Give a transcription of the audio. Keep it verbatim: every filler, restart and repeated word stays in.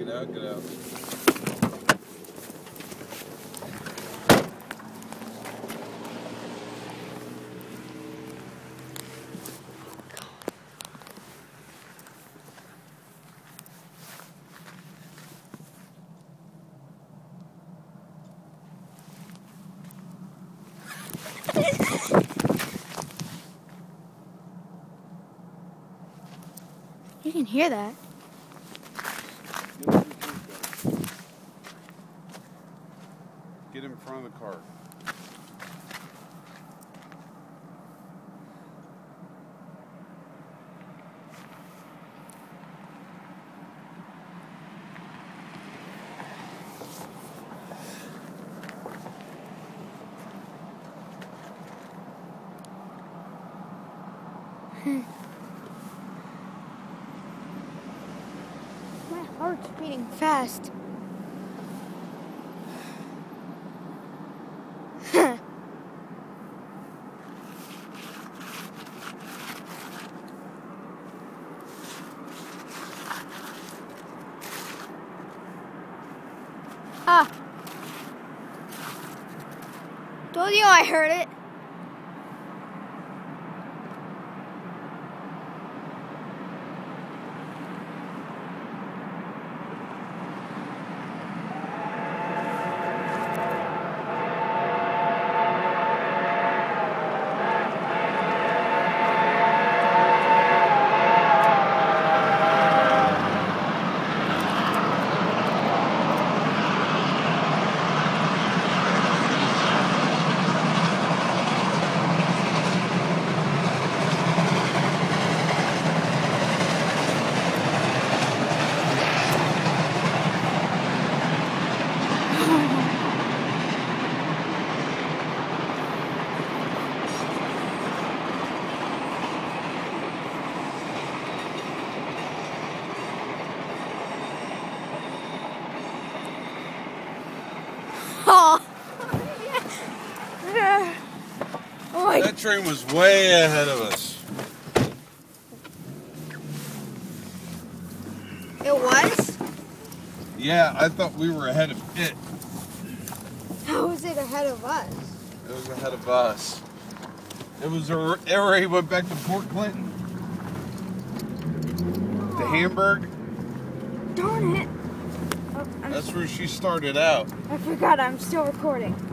Get out, get out. You can hear that. Get him in front of the car. My heart's beating fast. Ah. Told you I heard it. Oh. Oh my. That train was way ahead of us. It was? Yeah, I thought we were ahead of it. How was it ahead of us? It was ahead of us. It was a, it already went back to Port Clinton. To Hamburg. Darn it. Oh, That's where she started out. I forgot I'm still recording.